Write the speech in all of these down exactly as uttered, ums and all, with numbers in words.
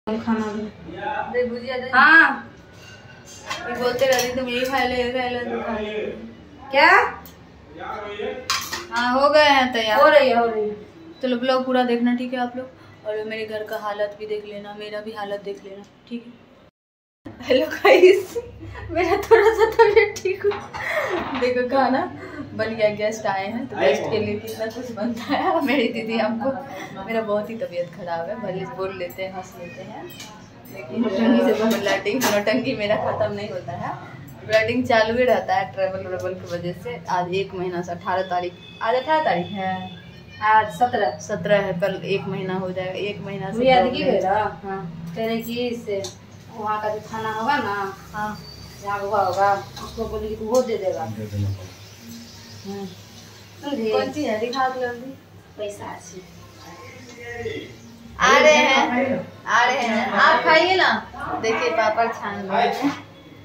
खाना दे भुजिया दे। हाँ ये बोलते रहती तुम ये खा ले ये खा ले तो खा ले। क्या हाँ हो गए हैं तैयार। हो रही है हो रही है। चलो ब्लॉग पूरा देखना ठीक है आप लोग, और मेरे घर का हालत भी देख लेना, मेरा भी हालत देख लेना ठीक है। हेलो गाइस, मेरा थोड़ा सा तबीयत ठीक हो। देखो खाना बन गया, गेस्ट आए हैं तो गेस्ट के लिए कितना कुछ बनता है। मेरी दीदी हमको, मेरा बहुत ही तबीयत खराब है, भले बोल लेते हैं हंस लेते हैं, लेकिन ब्लडिंग नौटंकी मेरा खत्म नहीं होता है। ब्लडिंग चालू ही रहता है ट्रेवल व्रेवल की वजह से। आज एक महीना से अठारह तारीख, आज अठारह तारीख है, आज सत्रह सत्रह है, कल एक महीना हो जाएगा। एक महीना से हाँ तेरे की से वहाँ का जो खाना होगा ना, हाँ जहाँ हुआ होगा उसको बोली कि वो दे देगा। कौन सी है दिखा दो जल्दी। पैसा अच्छी आ रहे हैं आ रहे हैं आप खाइए ना। देखिए पापड़ छान रहे हैं,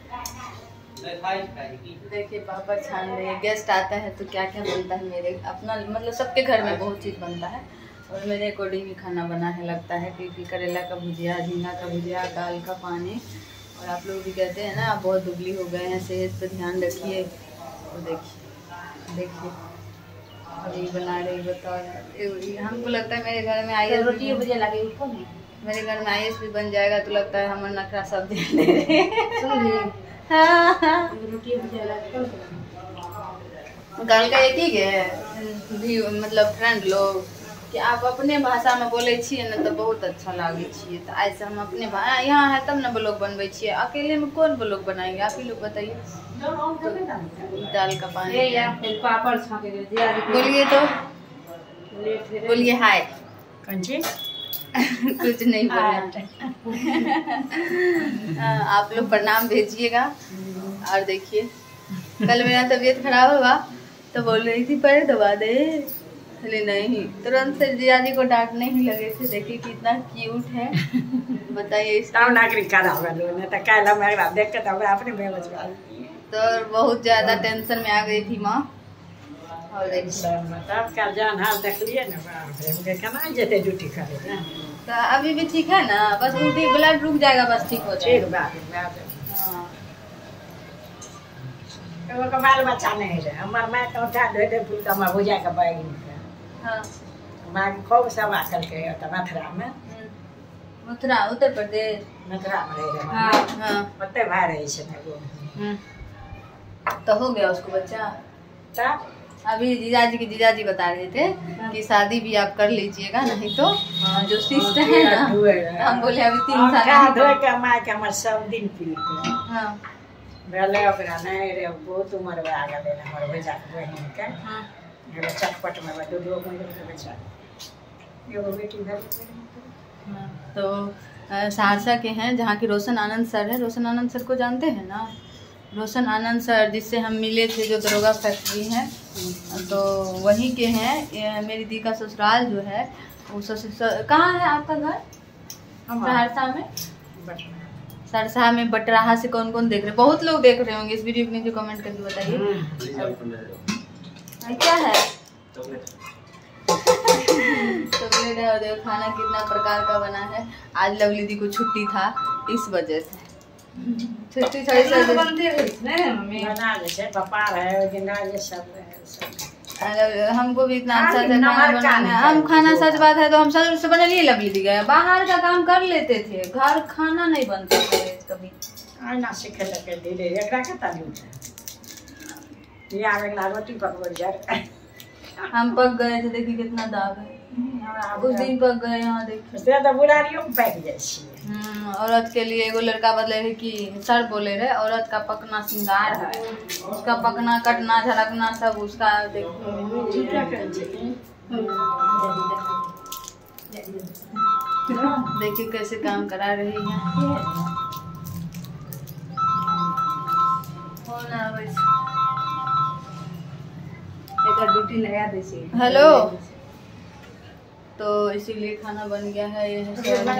देखिए पापड़ छान रहे हैं। गेस्ट आता है तो क्या क्या बनता है मेरे अपना, मतलब सबके घर में बहुत चीज़ बनता है, और मेरे अकॉर्डिंग ही खाना बना है लगता है, क्योंकि करेला का भुजिया, झींगा का भुजिया, दाल का पानी। और आप लोग भी कहते हैं ना आप बहुत दुबली हो गए हैं, सेहत पे ध्यान रखिए। और देखिए देखिए अभी बना रही, बताओ यार। हमको लगता है मेरे घर में आई रोटी भुजिया लगे उसको नहीं, मेरे घर में आई भी बन जाएगा तो लगता है हमारे नखरा सब दे रहे हैं। हाँ रोटी भुजिया लगे गाल का एक ही है भी, मतलब फ्रेंड लोग कि आप अपने भाषा में बोले छिए ना तो बहुत अच्छा लागे छिए, तो ऐसे हम अपने भाषा यहाँ है तब ना ब्लॉग बनवे छिए, अकेले में कौन ब्लॉग बनाएंगे आप ही लोग बताइए। दाल का पानी पापड़ छाके बोलिए तो बोलिए हाय। कौन सी कुछ नहीं बोलना। आप लोग प्रणाम भेजिएगा। और देखिए कल मेरा तबीयत खराब हुआ तो बोल रही थी पैर दबा दे, अरे नहीं, तुरंत से जिया जी को डांटने ही लगे थे। देखिए कितना क्यूट है, बताइए इसका नागरिक देख के तब अपने बेरोजगार तो बहुत ज्यादा टेंशन में आ गई थी माँ। और देखिए जान हाल देख लिए ना जते ड्यूटी करे तो अभी भी ठीक है ना, बस ड्यूटी ब्लड रुक जाएगा, बस ठीक हो जाएगा। हाँ बाल बच्चा नहीं रहे हमार माँ के उठा दे दे फूल का भुजा के बैगन के। हाँ माँ खूब सेवा करके मथुरा में, मथुरा उत्तर प्रदेश मथुरा में रह रहे। हाँ हाँ ओते भाई रही है तो हो गया उसको बच्चा। तब अभी जीजाजी की जीजाजी बता रहे थे कि शादी भी आप कर लीजिएगा, नहीं तो जो सिस्टर है ना, हम बोले अभी तीन साल धोए के माँ के हमारे सब दिन पी हाँ भले ओकरा नहीं रे बहुत उम्र में आ गए हमारे बेटा के बहन के। हाँ एगो चटपट में दो दो बच्चा एगो बेटी घर। तो सहरसा के हैं जहाँ की रोशन आनंद सर है। रोशन आनंद सर को जानते हैं ना, रोशन आनंद सर जिससे हम मिले थे, जो दरोगा फैक्ट्री है, तो वहीं के हैं। मेरी दी का ससुराल जो है वो ससुर कहाँ है आपका घर? सहरसा में, सरसा में बटराहा से कौन कौन देख रहे? बहुत लोग देख रहे होंगे इस वीडियो को, नीचे कमेंट करके बताइए क्या है। चॉकलेट है। और देखो खाना कितना प्रकार का बना है। आज लवली दी को छुट्टी था इस वजह से, छुट्टी था इस वजह से पापा है सब। हमको भी इतना अच्छा से खाना बनाना है। हम खाना सच बात है तो हम सच से बना लिए लवली दी गए, बाहर का काम कर लेते थे, घर खाना नहीं बनता थे कभी। ना सीखे लगे धीरे एकरा के ताली ये आवेला रोटी पकड़ जाए। हम पक गए थे, देखिए कितना दाग है, उस दिन पक गए। यहाँ देखिए से तो बुढ़ारियों में पक जाए छी। औरत के लिए एगो लड़का बदले है कि सर बोले रहे औरत का पकना श्रृंगार है, उसका पकना कटना झलकना सब उसका देखिए। देखिए कैसे काम करा रही है। ड्यूटी लगा दे। हेलो, तो इसीलिए खाना बन गया है। ये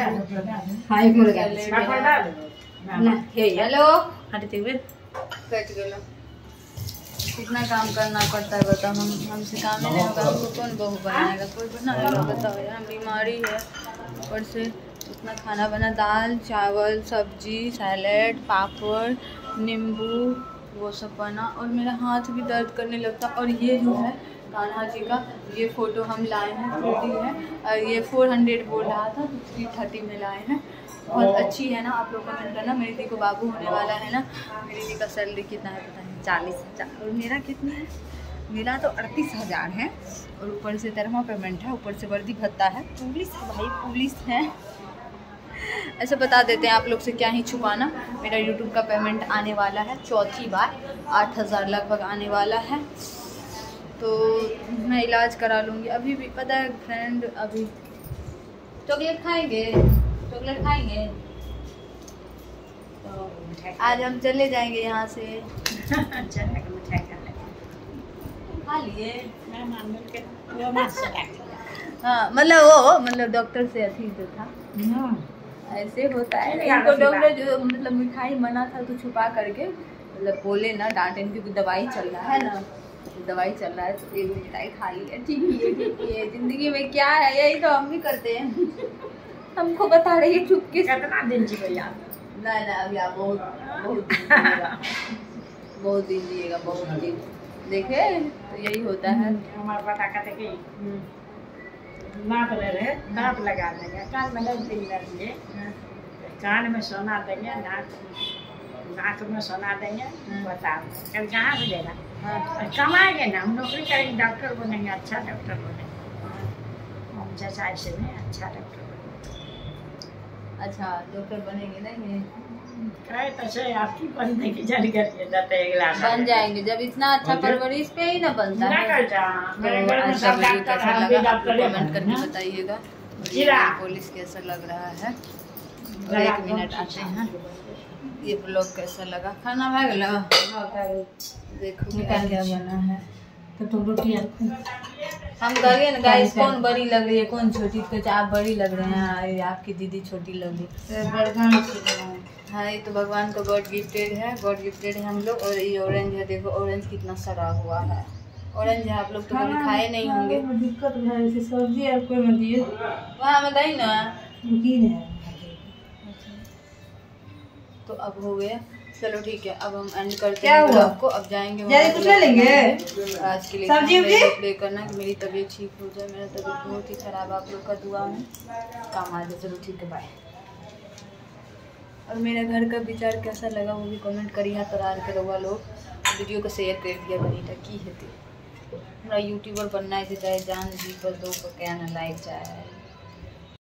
हेलो कट गया, कितना काम करना पड़ता है बताओ। हम हमसे काम ही नहीं होगा, हमको कौन बहू बनाएगा, कोई बनाएगा बताओ यार। बीमारी है ऊपर से इतना खाना बना, दाल चावल सब्जी सैलेड पापड़ नींबू वो सब बना। और मेरा हाथ भी दर्द करने लगता। और ये जो है कान्हा जी का ये फ़ोटो हम लाए हैं, थ्री डी है और ये फोर हंड्रेड बोल रहा था तो थ्री थर्टी में लाए हैं। बहुत अच्छी है ना, आप लोग कमेंट करना। मेरी दी को बाबू होने वाला है ना। मेरी दी का सैलरी कितना है पता नहीं, चालीस हज़ार। और मेरा कितना है? मेरा तो अड़तीस हज़ार है और ऊपर से तेरहवां पेमेंट है, ऊपर से वर्दी भत्ता है। पुलिस है भाई, पुलिस है। ऐसे बता देते हैं आप लोग से, क्या ही छुपाना। मेरा यूट्यूब का पेमेंट आने वाला है चौथी बार, आठ हज़ार लगभग आने वाला है। तो मैं इलाज करा लूँगी। अभी भी पता है फ्रेंड, अभी चॉकलेट खाएंगे, चॉकलेट खाएंगे तो आज हम चले जाएंगे यहाँ से। खा लिए हाँ, मतलब वो मतलब डॉक्टर से अथी जो था ऐसे होता है। इनको डॉक्टर जो मतलब मिठाई मना था तो छुपा करके मतलब बोले ना, डांटे, क्योंकि दवाई चल रहा है ना, तो दवाई चल रहा है तो एक मिठाई खा लिया। ठीक है ठीक है, जिंदगी में क्या है, यही तो हम भी करते हैं। हमको बता रही है चुप के। कितना दिन जी भैया? ना ना अभी आप बहुत बहुत दिन जिएगा, बहुत दिन जिएगा, बहुत दिन। देखे तो यही होता है। हमारे पता कहते कि नाप ले रहे, नाप लगा देंगे, कान में नहीं दिल देंगे, कान में सोना देंगे, नाक नाक में सोना देंगे। बताओ कल कहाँ मिलेगा? कमाएंगे ना, हम नौकरी करेंगे, डॉक्टर बनेंगे, अच्छा डॉक्टर बनेंगे। जैसा ऐसे नहीं, अच्छा डॉक्टर बनेंगे। अच्छा डॉक्टर बनेंगे नहीं? कहे तो से आपकी बनने की जानकारी जाते बन जाएंगे जब इतना अच्छा परवरिश पे ही ना बनता है। अच्छा वीडियो कैसा लगा आप लोग कमेंट करके बताइएगा। पुलिस कैसा लग रहा है? और एक मिनट आते हैं, ये ब्लॉग कैसा लगा? खाना भाग लगा देखो क्या क्या बना है। तो तुम रोटी हम करिए ना गाइस, कौन बड़ी लग रही है कौन छोटी? तो आप बड़ी लग रहे हैं, आपकी दीदी छोटी लग रही है। हाँ ये तो भगवान का गॉड गिफ्टेड है, गॉड गिफ्टेड है हम लोग। और ये ऑरेंज है, देखो ऑरेंज कितना सड़ा हुआ है। ऑरेंज है, आप लोग तो कभी खाए नहीं होंगे। दिक्कत है सब्जी और कोई मत दिए वहाँ में दही ना तो अब हो गया। चलो ठीक है, अब हम एंड करते हैं ब्लॉग को। अब जाएंगे कुछ ले लेंगे आज के लिए। सब्जी प्ले करना कि मेरी तबीयत ठीक हो जाए। मेरा तबीयत बहुत ही खराब, आप लोग का दुआ में काम आ जाए। चलो ठीक है, बाय। और मेरे घर का विचार कैसा लगा वो भी कमेंट करिए। तरार के रहुआ लोग वीडियो को शेयर कर दिया करी की है। हमारा यूट्यूबर बनना है चाहे जान जी पर दो क्या ना लाइक चाहे